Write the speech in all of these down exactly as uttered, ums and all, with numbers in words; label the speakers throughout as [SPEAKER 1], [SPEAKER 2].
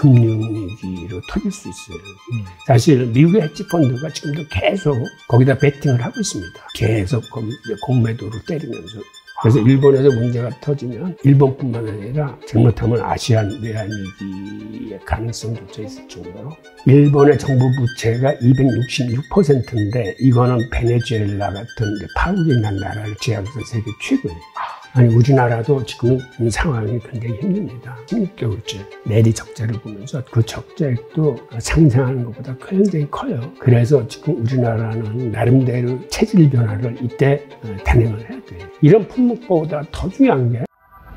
[SPEAKER 1] 금융위기로 터질 수 있어요. 음. 사실 미국의 헤지펀드가 지금도 계속 거기다 베팅을 하고 있습니다. 계속 거기 공매도를 때리면서. 그래서 일본에서 문제가 터지면 일본뿐만 아니라 잘못하면 아시안 외환위기의 가능성조차 있을 정도로 일본의 정부 부채가 이백육십육 퍼센트인데 이거는 베네수엘라 같은 이제 파국이 난 나라를 제압해서 세계 최고예요. 아니 우리나라도 지금 상황이 굉장히 힘듭니다. 십육 개월째 내리 적자를 보면서 그 적자액도 상상하는 것보다 굉장히 커요. 그래서 지금 우리나라는 나름대로 체질 변화를 이때 단행을 해야 돼요. 이런 품목보다 더 중요한 게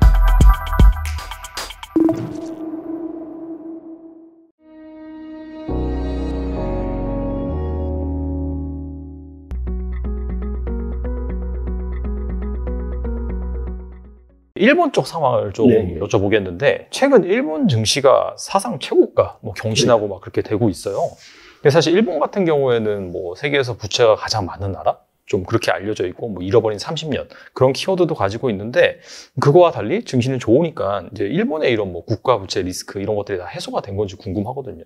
[SPEAKER 2] 일본 쪽 상황을 좀 네. 여쭤보겠는데 최근 일본 증시가 사상 최고가 뭐 경신하고 네. 막 그렇게 되고 있어요. 근데 사실 일본 같은 경우에는 뭐 세계에서 부채가 가장 많은 나라? 좀 그렇게 알려져 있고 뭐 잃어버린 삼십 년 그런 키워드도 가지고 있는데 그거와 달리 증시는 좋으니까 이제 일본의 이런 뭐 국가 부채 리스크 이런 것들이 다 해소가 된 건지 궁금하거든요.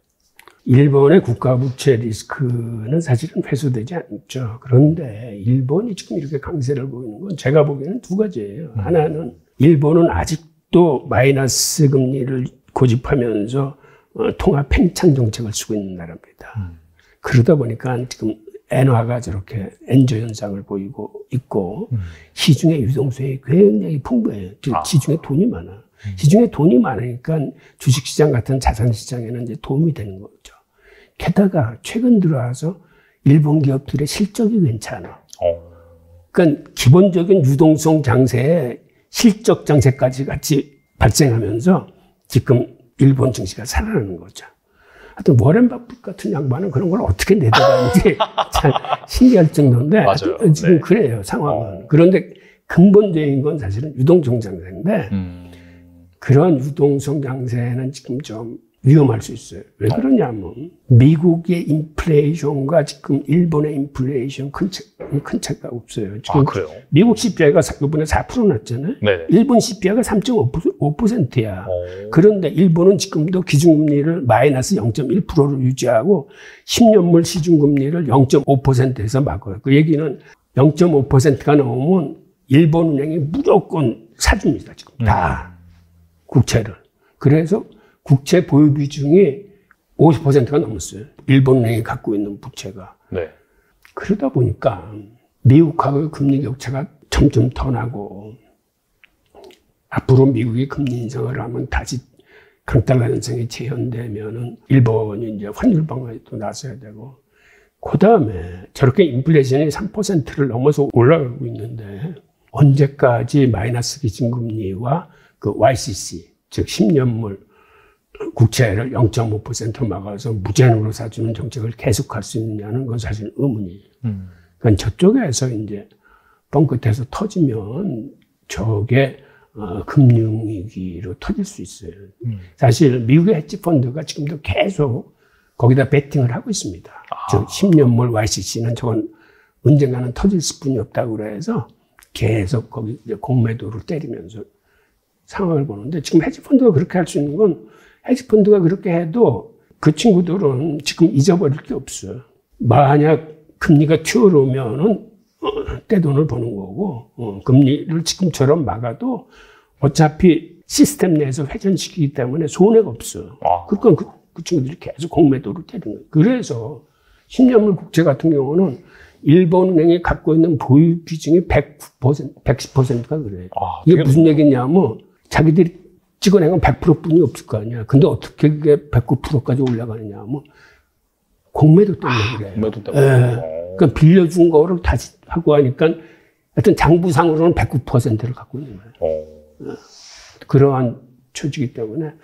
[SPEAKER 1] 일본의 국가 부채 리스크는 사실은 해소되지 않죠. 그런데 일본이 지금 이렇게 강세를 보이는 건 제가 보기에는 두 가지예요. 음. 하나는 일본은 아직도 마이너스 금리를 고집하면서 어, 통화 팽창 정책을 쓰고 있는 나라입니다. 음. 그러다 보니까 지금 엔화가 저렇게 엔저 현상을 보이고 있고 음. 시중의 유동성이 굉장히 풍부해요. 즉 아. 시중에 돈이 많아. 음. 시중에 돈이 많으니까 주식시장 같은 자산시장에는 이제 도움이 되는 거죠. 게다가 최근 들어와서 일본 기업들의 실적이 괜찮아. 어. 그러니까 기본적인 유동성 장세에 실적 장세까지 같이 발생하면서 지금 일본 증시가 살아나는 거죠. 하여튼 워렌 버핏 같은 양반은 그런 걸 어떻게 내다가는지 참 신기할 정도인데
[SPEAKER 2] 맞아요.
[SPEAKER 1] 지금
[SPEAKER 2] 네.
[SPEAKER 1] 그래요 상황은.
[SPEAKER 2] 어.
[SPEAKER 1] 그런데 근본적인 건 사실은 유동성 장세인데 음. 그런 유동성 장세는 지금 좀 위험할 수 있어요. 왜 그러냐면 미국의 인플레이션과 지금 일본의 인플레이션 큰, 차, 큰 차이가 없어요. 지금
[SPEAKER 2] 아, 그래요?
[SPEAKER 1] 미국 씨피아이가 이번에 사 퍼센트 났잖아요. 네네. 일본 씨피아이가 삼 점 오 퍼센트야. 오. 그런데 일본은 지금도 기준금리를 마이너스 영 점 일 퍼센트로 유지하고 십 년물 시중금리를 영 점 오 퍼센트에서 막아요. 그 얘기는 영 점 오 퍼센트가 넘으면 일본은행이 무조건 사줍니다. 지금 다 음. 국채를. 그래서 국채 보유 비중이 오십 퍼센트가 넘었어요. 일본은행이 갖고 있는 부채가. 네. 그러다 보니까 미국하고의 금리 격차가 점점 더 나고 앞으로 미국이 금리 인상을 하면 다시 강달러 현상이 재현되면은 일본이 이제 환율 방어에 또 나서야 되고 그 다음에 저렇게 인플레이션이 삼 퍼센트를 넘어서 올라가고 있는데 언제까지 마이너스 기준금리와 그 와이씨씨 즉 십 년물 국채를 영 점 오 퍼센트 막아서 무제한으로 사주는 정책을 계속할 수 있느냐는 건 사실 의문이에요. 음. 그러니까 저쪽에서 이제 뻥끗해서 터지면 저게 어, 금융위기로 터질 수 있어요. 음. 사실 미국의 헤지펀드가 지금도 계속 거기다 베팅을 하고 있습니다. 아. 즉 십 년물 와이씨씨는 저건 언젠가는 터질 수뿐이 없다고 그래서 계속 거기 이제 공매도를 때리면서 상황을 보는데 지금 헤지펀드가 그렇게 할 수 있는 건 헤지펀드가 그렇게 해도 그 친구들은 지금 잊어버릴 게 없어요. 만약 금리가 튀어오르면은 어, 떼돈을 버는 거고 어, 금리를 지금처럼 막아도 어차피 시스템 내에서 회전시키기 때문에 손해가 없어요. 아. 그러니까 그, 그 친구들이 계속 공매도를 때리는 거예요. 그래서 십 년물 국채 같은 경우는 일본은행이 갖고 있는 보유 비중이 백구 퍼센트, 백십 퍼센트가 그래요. 아, 이게 무슨 얘기냐면 자기들이 찍어낸 건 백 퍼센트뿐이 없을 거 아니야. 근데 어떻게 그게 백구 퍼센트까지 올라가느냐 하면 공매도 때문에 아, 그래요.
[SPEAKER 2] 공매도 때문에.
[SPEAKER 1] 예. 그러니까 빌려준 거를 다시 하고 하니까 하여튼 장부상으로는 백구 퍼센트를 갖고 있는 거예요. 예. 그러한 처지이기 때문에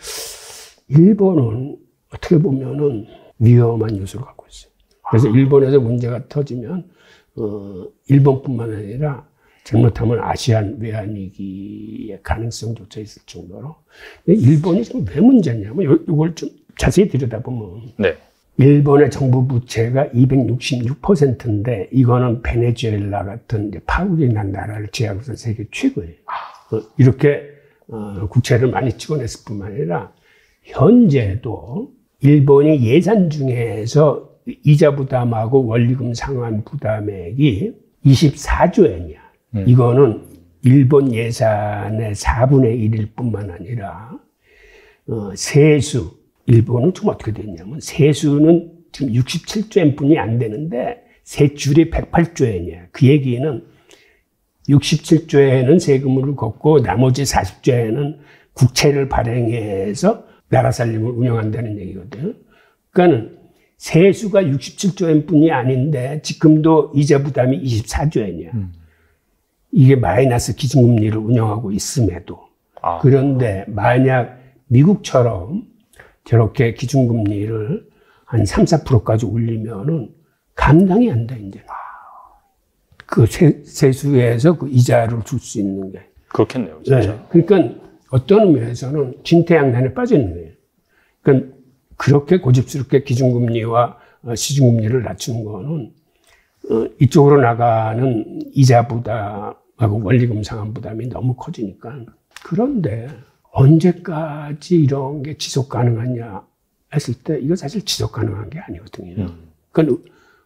[SPEAKER 1] 일본은 어떻게 보면은 위험한 요소를 갖고 있어요. 그래서 일본에서 문제가 터지면 어, 일본뿐만 아니라 잘못하면 아시안 외환위기의 가능성조차 있을 정도로. 일본이 지금 왜 문제냐면 이걸 좀 자세히 들여다보면 네. 일본의 정부 부채가 이백육십육 퍼센트인데 이거는 베네수엘라 같은 이제 파국이 난 나라를 제압해서 세계 최고예요. 어, 이렇게 어, 국채를 많이 찍어냈을 뿐만 아니라 현재도 일본이 예산 중에서 이자 부담하고 원리금 상환 부담액이 이십사조 엔이야. 음. 이거는 일본 예산의 사분의 일일 뿐만 아니라 어, 세수, 일본은 좀 어떻게 됐냐면 세수는 지금 육십칠조 엔뿐이 안 되는데 세출이 백팔조 엔이야. 그 얘기는 육십칠조 엔은 세금을 걷고 나머지 사십조 엔은 국채를 발행해서 나라 살림을 운영한다는 얘기거든요. 그러니까는 세수가 육십칠조 엔뿐이 아닌데 지금도 이자 부담이 이십사조 엔이야. 음. 이게 마이너스 기준금리를 운영하고 있음에도. 아. 그런데 만약 미국처럼 저렇게 기준금리를 한 삼, 사 퍼센트까지 올리면은 감당이 안 돼, 이제. 그 세, 세수에서 그 이자를 줄 수 있는 게.
[SPEAKER 2] 그렇겠네요, 진짜.
[SPEAKER 1] 네. 그러니까 어떤 의미에서는 진퇴양난에 빠져 있는 거예요. 그러니까 그렇게 고집스럽게 기준금리와 시중금리를 낮추는 거는 이쪽으로 나가는 이자 부담하고 원리금 상환 부담이 너무 커지니까. 그런데 언제까지 이런 게 지속 가능하냐 했을 때 이거 사실 지속 가능한 게 아니거든요. 음. 그러니까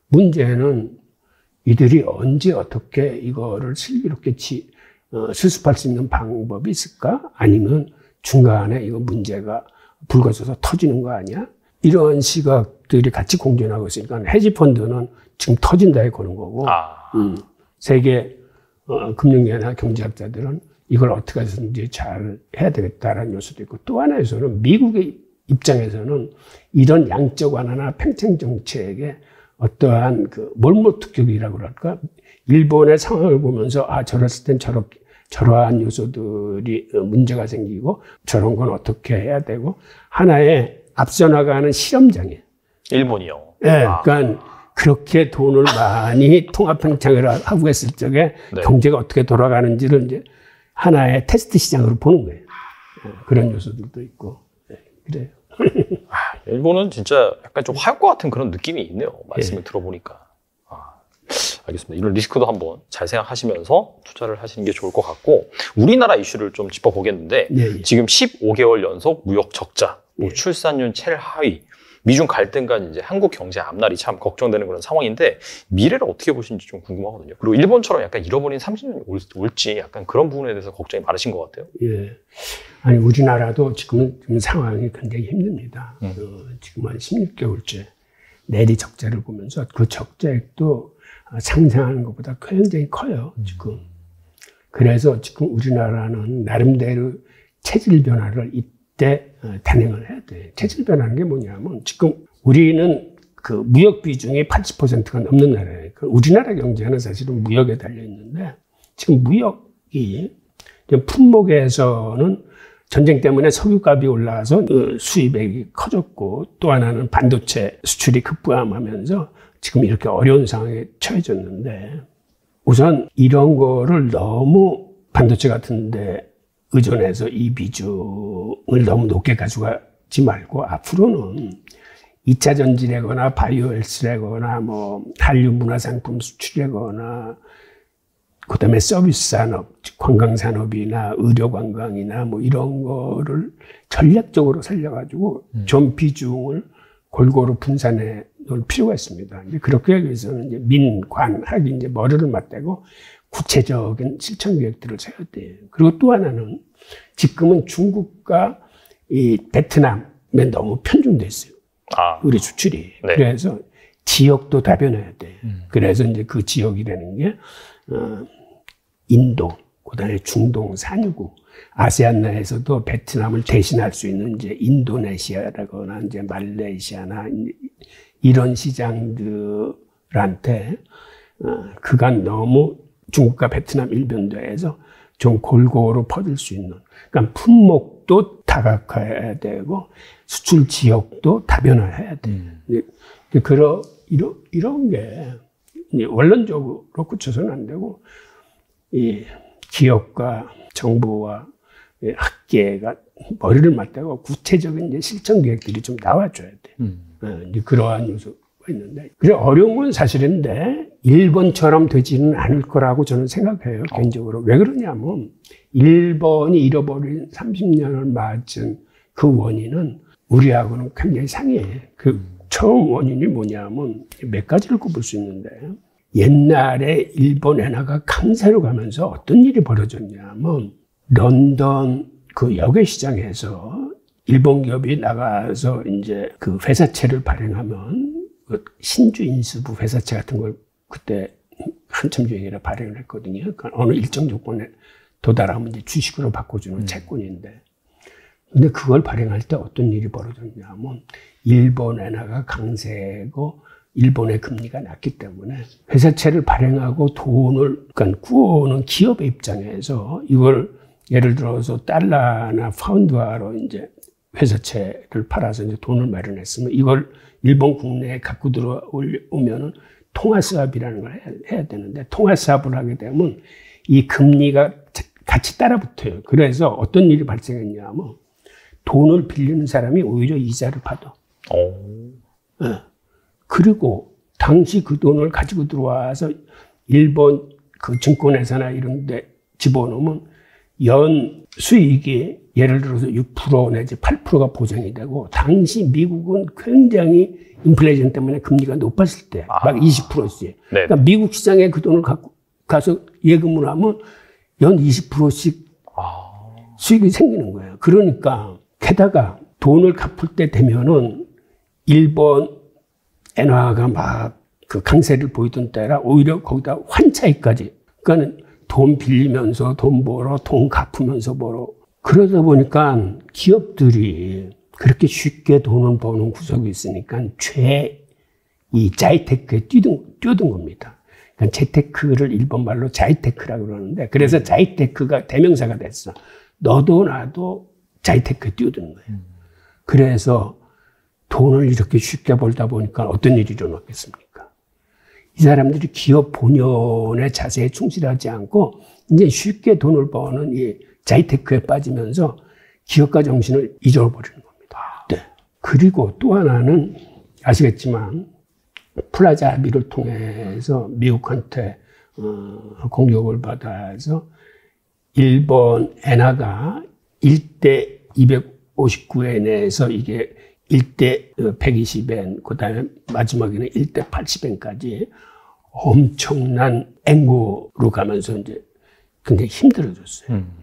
[SPEAKER 1] 문제는 이들이 언제 어떻게 이거를 슬기롭게 치, 어, 수습할 수 있는 방법이 있을까? 아니면 중간에 이거 문제가 불거져서 터지는 거 아니야? 이런 시각들이 같이 공존하고 있으니까 헤지펀드는 지금 터진다에 거는 거고, 아. 음, 세계 어, 금융계나 경제학자들은 이걸 어떻게 해서든지 잘 해야 되겠다라는 요소도 있고, 또 하나에서는 미국의 입장에서는 이런 양적 완화나 팽창 정책에 어떠한 그 몰모특격이라고 그럴까? 일본의 상황을 보면서 아 저랬을 땐 저렇게 저러한 요소들이 문제가 생기고 저런 건 어떻게 해야 되고 하나의 앞서 나가는 실험장이에요.
[SPEAKER 2] 일본이요.
[SPEAKER 1] 네, 아. 그러니까 그렇게 돈을 많이 통합 팽창을 하고 했을 적에 네. 경제가 어떻게 돌아가는지를 이제 하나의 테스트 시장으로 보는 거예요. 그런 요소들도 있고 네, 그래요.
[SPEAKER 2] 아, 일본은 진짜 약간 좀 화약과 같은 그런 느낌이 있네요. 말씀을 예. 들어보니까. 아, 알겠습니다. 이런 리스크도 한번 잘 생각하시면서 투자를 하시는 게 좋을 것 같고, 우리나라 이슈를 좀 짚어보겠는데, 예, 예. 지금 십오 개월 연속 무역 적자, 뭐 예. 출산율 최하위, 미중 갈등과 이제 한국 경제 앞날이 참 걱정되는 그런 상황인데, 미래를 어떻게 보시는지 좀 궁금하거든요. 그리고 일본처럼 약간 잃어버린 삼십 년이 올, 올지 약간 그런 부분에 대해서 걱정이 많으신 것 같아요.
[SPEAKER 1] 예. 아니, 우리나라도 지금은 좀 상황이 굉장히 힘듭니다. 음. 어, 지금 한 십육 개월째 내리 적자를 보면서 그 적자액도 상상하는 것보다 굉장히 커요, 지금. 그래서 지금 우리나라는 나름대로 체질 변화를 이때 단행을 해야 돼. 체질 변화는 게 뭐냐면 지금 우리는 그 무역 비중이 팔십 퍼센트가 넘는 나라예요. 우리나라 경제는 사실은 무역에 달려 있는데 지금 무역이 품목에서는 전쟁 때문에 석유값이 올라가서 수입액이 커졌고 또 하나는 반도체 수출이 급부함하면서 지금 이렇게 어려운 상황에 처해졌는데 우선 이런 거를 너무 반도체 같은 데 의존해서 이 비중을 너무 높게 가져가지 말고 앞으로는 이 차 전지라거나 바이오헬스라거나 뭐 한류 문화상품 수출이라거나 그다음에 서비스 산업, 관광 산업이나 의료 관광이나 뭐 이런 거를 전략적으로 살려가지고 음. 좀 비중을 골고루 분산해 놓을 필요가 있습니다. 이제 그렇게 하기 위해서는 이제 민관하기 이제 머리를 맞대고 구체적인 실천 계획들을 세워야 돼요. 그리고 또 하나는 지금은 중국과 이 베트남에 너무 편중돼 있어요. 아. 우리 수출이. 네. 그래서 지역도 다변해야 돼. 음. 그래서 이제 그 지역이라는 게 어, 인도, 그다음에 중동 산유국, 아세안 내에서도 베트남을 대신할 수 있는 이제 인도네시아라거나 이제 말레이시아나 이런 시장들한테 어, 그간 너무 중국과 베트남 일변도에서 좀 골고루 퍼질 수 있는, 그러니까 품목도 다각화해야 되고 수출 지역도 다변화해야 돼. 음. 그런 이런 이런 게 원론적으로 굳혀서는 안 되고, 이 기업과 정부와 학계가 머리를 맞대고 구체적인 이제 실천 계획들이 좀 나와줘야 돼. 음. 이제 그러한 요소가 있는데, 그래 어려운 건 사실인데 일본처럼 되지는 않을 거라고 저는 생각해요, 개인적으로. 왜 그러냐면 일본이 잃어버린 삼십 년을 맞은 그 원인은 우리하고는 굉장히 상이해. 그 처음 원인이 뭐냐면 몇 가지를 꼽을 수 있는데, 옛날에 일본 엔화가 강세로 가면서 어떤 일이 벌어졌냐면, 런던 그 역외 시장에서 일본 기업이 나가서 이제 그 회사채를 발행하면, 그 신주 인수부 회사채 같은 걸 그때 한참 유행이라 발행을 했거든요. 그러니까 어느 일정 조건에 도달하면 이제 주식으로 바꿔주는 음. 채권인데, 근데 그걸 발행할 때 어떤 일이 벌어졌냐면, 일본 엔화가 강세고 일본의 금리가 낮기 때문에 회사채를 발행하고 돈을 그러니까 구워오는 기업의 입장에서 이걸 예를 들어서 달러나 파운드화로 이제 회사채를 팔아서 이제 돈을 마련했으면 이걸 일본 국내에 갖고 들어오면은 통화수합이라는 걸 해야, 해야 되는데, 통화수합을 하게 되면 이 금리가 같이 따라붙어요. 그래서 어떤 일이 발생했냐면, 돈을 빌리는 사람이 오히려 이자를 받아. 네. 그리고 당시 그 돈을 가지고 들어와서 일본 그 증권회사나 이런 데 집어넣으면 연 수익이 예를 들어서 육 퍼센트 내지 팔 퍼센트가 보장이 되고, 당시 미국은 굉장히 인플레이션 때문에 금리가 높았을 때 막 아. 이십 퍼센트씩. 그러니까 미국 시장에 그 돈을 갖고 가서 예금을 하면 연 이십 퍼센트씩 아. 수익이 생기는 거예요. 그러니까 게다가 돈을 갚을 때 되면은 일본 엔화가 막 그 강세를 보이던 때라 오히려 거기다 환차익까지. 그러니까는 돈 빌리면서 돈 벌어, 돈 갚으면서 벌어. 그러다 보니까 기업들이 그렇게 쉽게 돈을 버는 구석이 있으니까 죄, 이 자이테크에 뛰든, 뛰어든 겁니다. 그러니까 재테크를 일본 말로 자이테크라고 그러는데, 그래서 자이테크가 대명사가 됐어. 너도 나도 자이테크에 뛰어드는 거예요. 그래서 돈을 이렇게 쉽게 벌다 보니까 어떤 일이 일어났겠습니까? 이 사람들이 기업 본연의 자세에 충실하지 않고 이제 쉽게 돈을 버는 이 자이테크에 빠지면서 기업가 정신을 잊어버리는 겁니다. 네. 그리고 또 하나는 아시겠지만 플라자 합의를 통해서 미국한테 어, 공격을 받아서 일본 엔화가 일 대 이백오십구 엔에서 이게 일 대 백이십 엔, 그 다음에 마지막에는 일 대 팔십 엔까지 엄청난 앵고로 가면서 이제 굉장히 힘들어졌어요. 음.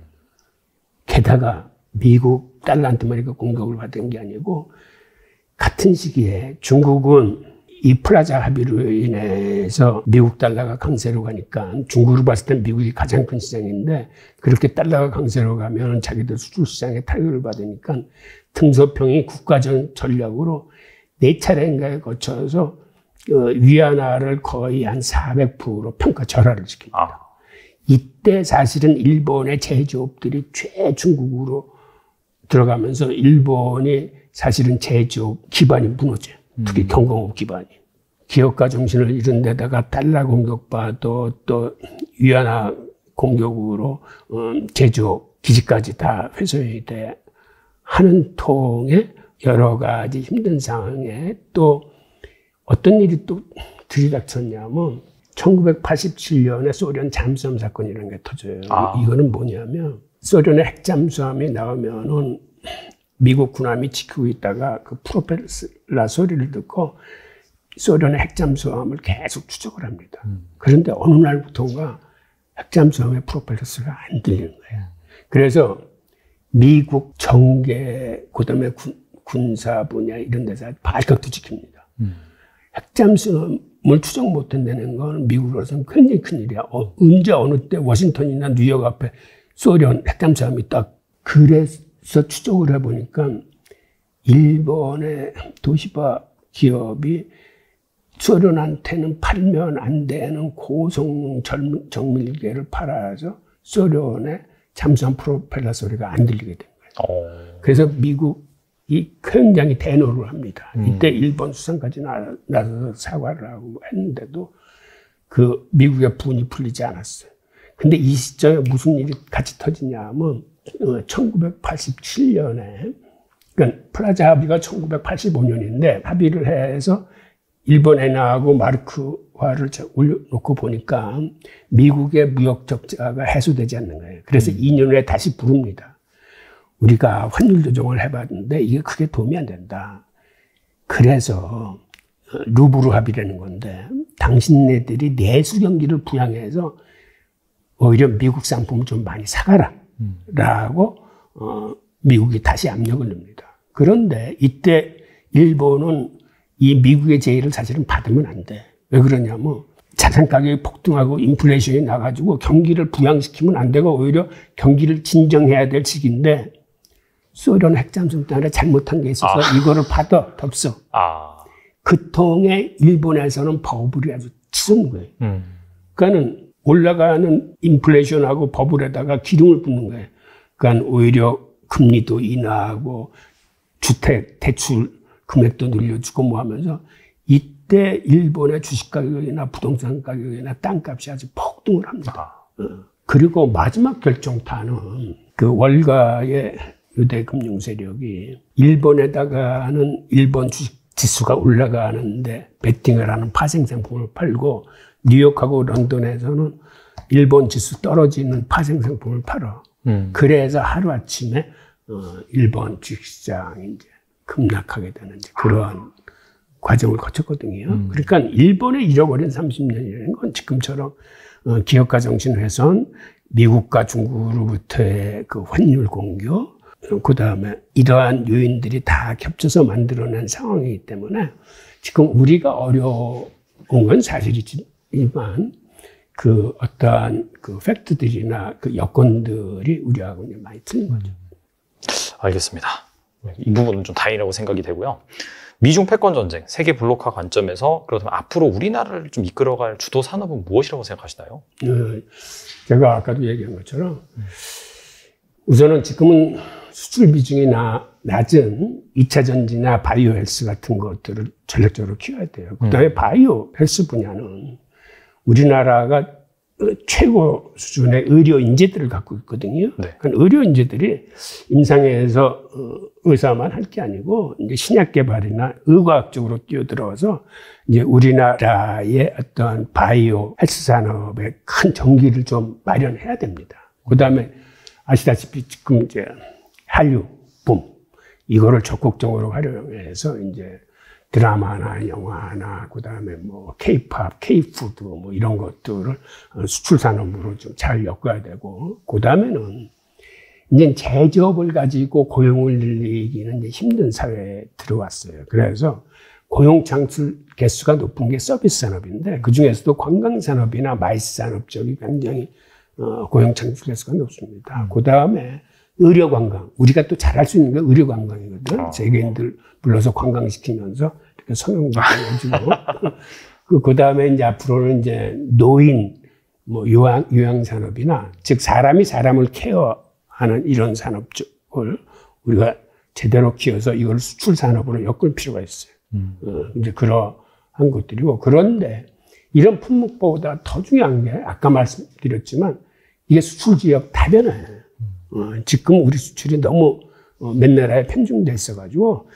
[SPEAKER 1] 게다가 미국 달러한테만 이거 공격을 받은 게 아니고, 같은 시기에 중국은 이 플라자 합의로 인해서 미국 달러가 강세로 가니까, 중국으로 봤을 땐 미국이 가장 큰 시장인데 그렇게 달러가 강세로 가면 자기들 수출 시장에 타격을 받으니까 등소평이 국가전 전략으로 네 차례인가에 거쳐서 위안화를 거의 한 사백 퍼센트 평가 절하를 시킵니다. 아. 이때 사실은 일본의 제조업들이 최중국으로 들어가면서 일본이 사실은 제조업 기반이 무너져요. 특히 음. 경공업 기반이. 기업가 정신을 잃은 데다가 달러 공격받아 또 위안화 공격으로 제조업 기지까지 다 훼손이 돼 하는 통에 여러 가지 힘든 상황에 또 어떤 일이 또 들이닥쳤냐면 천구백팔십칠 년에 소련 잠수함 사건이라는 게 터져요. 아. 이거는 뭐냐면 소련의 핵잠수함이 나오면은 미국 군함이 지키고 있다가 그 프로펠러 소리를 듣고 소련의 핵잠수함을 계속 추적을 합니다. 음. 그런데 어느 날부터인가 핵잠수함의 프로펠러 소리가 안 들리는 거예요. 그래서 미국 정계, 그 다음에 군사 분야 이런 데서 발칵도 지킵니다. 음. 핵잠수함을 추적 못한다는 건 미국으로서는 굉장히 큰일이야. 어, 언제 어느 때 워싱턴이나 뉴욕 앞에 소련 핵잠수함이 딱 그래서 추적을 해보니까 일본의 도시바 기업이 소련한테는 팔면 안 되는 고성능 정밀계를 팔아서 소련의 잠수함 프로펠러 소리가 안 들리게 된 거예요. 오. 그래서 미국이 굉장히 대노를 합니다. 음. 이때 일본 수상까지 나, 나서서 사과를 하고 했는데도 그 미국의 분이 풀리지 않았어요. 근데 이 시점에 무슨 일이 같이 터지냐면 천구백팔십칠 년에 그러니까 플라자 합의가 천구백팔십오 년인데 합의를 해서 일본 엔화하고 마르크화를 올려놓고 보니까 미국의 무역 적자가 해소되지 않는 거예요. 그래서 음. 이 년 후에 다시 부릅니다. 우리가 환율 조정을 해봤는데 이게 크게 도움이 안 된다. 그래서 루브르 합의라는 건데 당신네들이 내수 경기를 부양해서 오히려 미국 상품을 좀 많이 사가라 라고 어, 미국이 다시 압력을 넣습니다. 그런데 이때 일본은 이 미국의 제의를 사실은 받으면 안 돼. 왜 그러냐면 자산 가격이 폭등하고 인플레이션이 나가지고 경기를 부양시키면 안 되고 오히려 경기를 진정해야 될 시기인데 소련 핵잠수함 때문에 잘못한 게 있어서 아. 이거를 받아 덥석. 아. 그 통에 일본에서는 버블이 아주 치솟는 거예요. 음. 그러니까는 올라가는 인플레이션하고 버블에다가 기름을 붓는 거예요. 그러니까 오히려 금리도 인하하고 주택 대출 금액도 늘려주고 뭐 하면서 이때 일본의 주식 가격이나 부동산 가격이나 땅값이 아주 폭등을 합니다. 아. 어. 그리고 마지막 결정타는 그 월가의 유대 금융 세력이 일본에다가는 일본 주식 지수가 올라가는데 베팅을 하는 파생 상품을 팔고 뉴욕하고 런던에서는 일본 지수 떨어지는 파생 상품을 팔아. 음. 그래서 하루아침에 어, 일본 주식시장이 이제 급락하게 되는 이제 그러한 과정을 거쳤거든요. 음. 그러니까 일본의 잃어버린 삼십 년이라는 건 지금처럼 어, 기업가 정신 훼손, 미국과 중국으로부터의 그 환율 공격, 그 다음에 이러한 요인들이 다 겹쳐서 만들어낸 상황이기 때문에 지금 우리가 어려운 건 사실이지만 그 어떠한 그 팩트들이나 그 여건들이 우리하고는 많이 틀린 거죠.
[SPEAKER 2] 알겠습니다. 이 부분은 좀 다행이라고 생각이 되고요. 미중 패권 전쟁, 세계 블록화 관점에서 그렇다면 앞으로 우리나라를 좀 이끌어갈 주도 산업은 무엇이라고 생각하시나요?
[SPEAKER 1] 네, 제가 아까도 얘기한 것처럼 우선은 지금은 수출 비중이 나, 낮은 이 차 전지나 바이오 헬스 같은 것들을 전략적으로 키워야 돼요. 그 다음에 음. 바이오 헬스 분야는 우리나라가 최고 수준의 의료 인재들을 갖고 있거든요. 네. 그러니까 의료 인재들이 임상에서 의사만 할 게 아니고 이제 신약 개발이나 의과학적으로 뛰어들어와서 이제 우리나라의 어떤 바이오 헬스 산업에 큰 전기를 좀 마련해야 됩니다. 그 다음에 아시다시피 지금 이제 한류 붐 이거를 적극적으로 활용해서 이제 드라마나 영화나 그다음에 뭐 케이팝, 케이푸드 뭐 이런 것들을 수출 산업으로 좀 잘 엮어야 되고 그다음에는 이제 제조업을 가지고 고용을 늘리기는 이제 힘든 사회에 들어왔어요. 그래서 고용 창출 개수가 높은 게 서비스 산업인데 그 중에서도 관광 산업이나 마이스 산업 쪽이 굉장히 어, 고용 창출 개수가 높습니다. 음. 그다음에 의료 관광. 우리가 또 잘할 수 있는 게 의료 관광이거든. 어. 세계인들 불러서 관광시키면서 이렇게 성형도 해주고. 그, 그 다음에 이제 앞으로는 이제 노인, 뭐 요양, 요양산업이나 즉 사람이 사람을 케어하는 이런 산업 쪽을 우리가 제대로 키워서 이걸 수출 산업으로 엮을 필요가 있어요. 음. 어, 이제 그러한 것들이고. 그런데 이런 품목보다 더 중요한 게 아까 말씀드렸지만 이게 수출 지역 다변화예요. 어, 지금 우리 수출이 너무 어, 몇 나라에 편중돼 있어가지고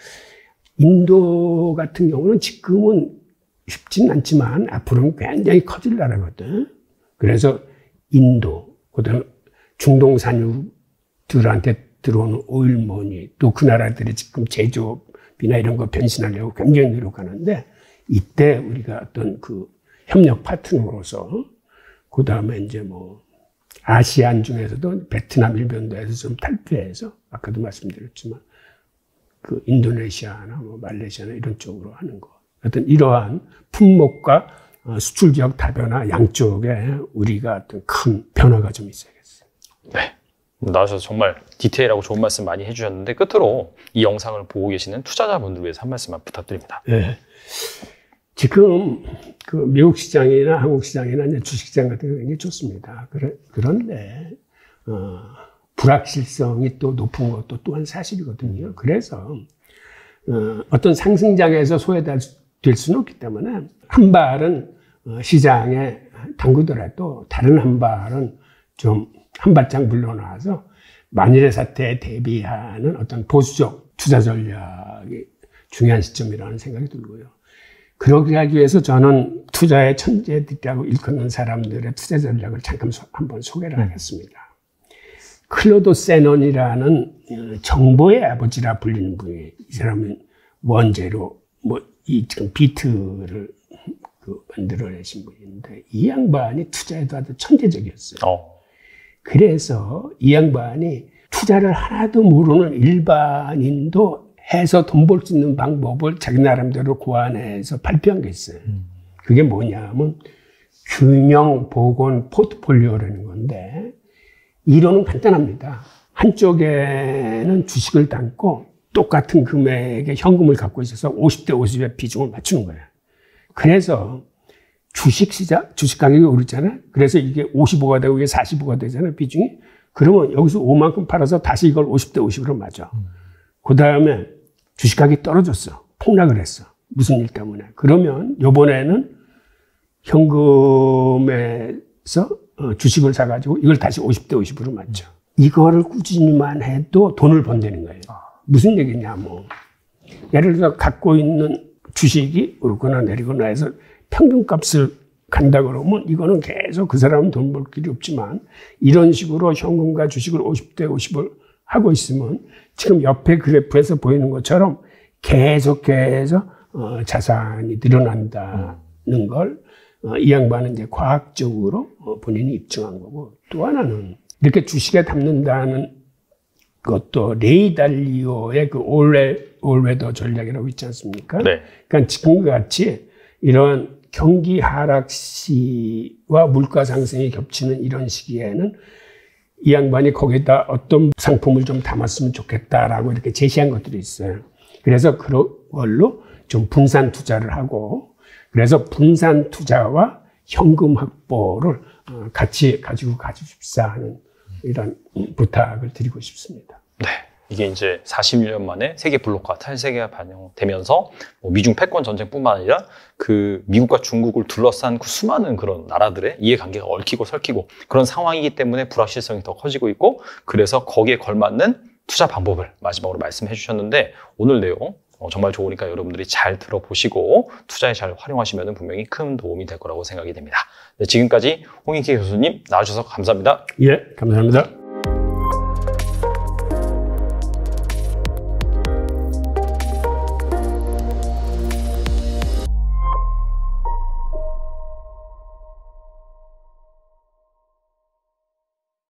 [SPEAKER 1] 인도 같은 경우는 지금은 쉽진 않지만 앞으로는 굉장히 커질 나라거든. 그래서 인도, 그다음에 중동 산유들한테 들어오는 오일머니 또 그 나라들이 지금 제조업이나 이런 거 변신하려고 굉장히 노력하는데 이때 우리가 어떤 그 협력 파트너로서 그다음에 이제 뭐 아시안 중에서도 베트남, 일본도에서 좀 탈피해서 아까도 말씀드렸지만 그 인도네시아나 뭐 말레이시아나 이런 쪽으로 하는 거. 어떤 이러한 품목과 수출 지역 다변화 양쪽에 우리가 어떤 큰 변화가 좀 있어야겠어요.
[SPEAKER 2] 네. 나와주셔서 정말 디테일하고 좋은 말씀 많이 해주셨는데 끝으로 이 영상을 보고 계시는 투자자분들 위해서 한 말씀만 부탁드립니다.
[SPEAKER 1] 네. 지금 그 미국 시장이나 한국 시장이나 이제 주식시장 같은 게 굉장히 좋습니다. 그래, 그런데, 어, 불확실성이 또 높은 것도 또한 사실이거든요. 그래서, 어, 어떤 상승장에서 소외될 수는 없기 때문에 한 발은 어, 시장에 담그더라도 다른 한 발은 좀 한 발짝 물러나와서 만일의 사태에 대비하는 어떤 보수적 투자 전략이 중요한 시점이라는 생각이 들고요. 그러기 하기 위해서 저는 투자의 천재들이라고 일컫는 사람들의 투자 전략을 잠깐 소, 한번 소개를 하겠습니다. 클로드 세넌이라는 정보의 아버지라 불리는 분이, 이 사람은 원제로 뭐 이 지금 비트를 그 만들어내신 분인데, 이 양반이 투자에도 아주 천재적이었어요. 어. 그래서 이 양반이 투자를 하나도 모르는 일반인도 해서 돈 벌 수 있는 방법을 자기 나름대로 고안해서 발표한 게 있어요. 음. 그게 뭐냐면 균형 복원 포트폴리오라는 건데, 이론은 간단합니다. 한쪽에는 주식을 담고 똑같은 금액의 현금을 갖고 있어서 오십 대 오십의 비중을 맞추는 거예요. 그래서 주식 시장, 주식 가격이 오르잖아요. 그래서 이게 오십오가 되고 이게 사십오가 되잖아요, 비중이. 그러면 여기서 오만큼 팔아서 다시 이걸 오십 대 오십으로 맞아. 음. 그 다음에 주식 가격이 떨어졌어. 폭락을 했어. 무슨 일 때문에. 그러면 요번에는 현금에서 주식을 사가지고 이걸 다시 오십 대 오십으로 맞죠. 이거를 꾸준히만 해도 돈을 번다는 거예요. 무슨 얘기냐, 뭐. 예를 들어 갖고 있는 주식이 오르거나 내리거나 해서 평균값을 간다 그러면 이거는 계속 그 사람은 돈 벌 길이 없지만, 이런 식으로 현금과 주식을 오십 대 오십을 하고 있으면 지금 옆에 그래프에서 보이는 것처럼 계속해서 어, 자산이 늘어난다는 걸 어, 이 양반은 이제 과학적으로 어, 본인이 입증한 거고, 또 하나는 이렇게 주식에 담는다는 그것도 레이 달리오의 그 올웨, 올웨더 전략이라고 있지 않습니까? 네. 그러니까 지금과 같이 이런 경기 하락 시와 물가 상승이 겹치는 이런 시기에는 이 양반이 거기다 어떤 상품을 좀 담았으면 좋겠다라고 이렇게 제시한 것들이 있어요. 그래서 그걸로 좀 분산 투자를 하고, 그래서 분산 투자와 현금 확보를 같이 가지고 가주십사 하는 이런 부탁을 드리고 싶습니다.
[SPEAKER 2] 네. 이게 이제 사십 년 만에 세계 블록화 탈세계가 반영되면서 뭐 미중 패권 전쟁뿐만 아니라 그 미국과 중국을 둘러싼 그 수많은 그런 나라들의 이해관계가 얽히고 설키고 그런 상황이기 때문에 불확실성이 더 커지고 있고, 그래서 거기에 걸맞는 투자 방법을 마지막으로 말씀해 주셨는데, 오늘 내용 정말 좋으니까 여러분들이 잘 들어보시고 투자에 잘 활용하시면 분명히 큰 도움이 될 거라고 생각이 됩니다. 네, 지금까지 홍익희 교수님 나와주셔서 감사합니다.
[SPEAKER 1] 예, 감사합니다.